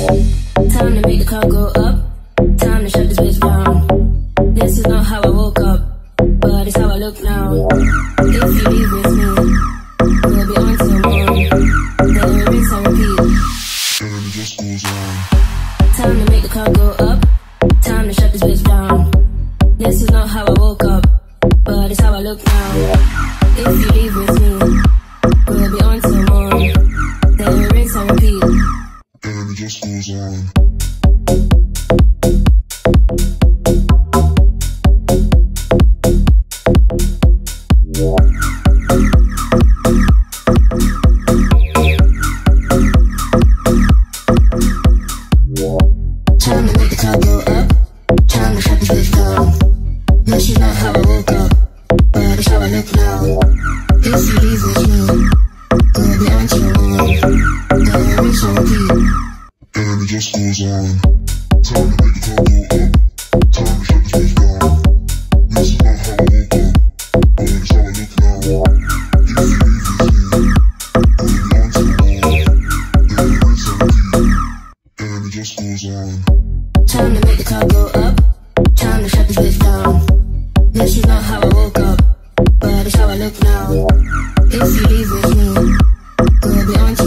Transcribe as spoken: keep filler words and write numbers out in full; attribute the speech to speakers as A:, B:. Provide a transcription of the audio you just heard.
A: Time to make the car go up. Time to shut this bitch down. This is not how I woke up, but it's how I look now. If you leave with me, we'll be on till morning. Then rinse and repeat,
B: and it just goes on.
A: time to make the car go up. Time to shut this bitch down. This is not how I woke up, but it's how I look now. If you leave with me, we'll be on till morning. Then rinse and repeat,
B: And it just goes on.
A: time to make the car go up. Time to shut this bitch down. This is not how I woke up, but it's how I look now. If you leave with me, we'll be on till morning. Then rinse and repeat,
B: And it just goes on. Time to make the car go up. Time to shut this bitch down. This is not how I woke up, but it's how I look now. If you leave with me, we'll be on till morning. Then rinse and repeat. And it just goes on.
A: time to make the car go up. Time to shut this bitch down. This is not how I woke up, but it's how I look now. If you leave with me, we'll be on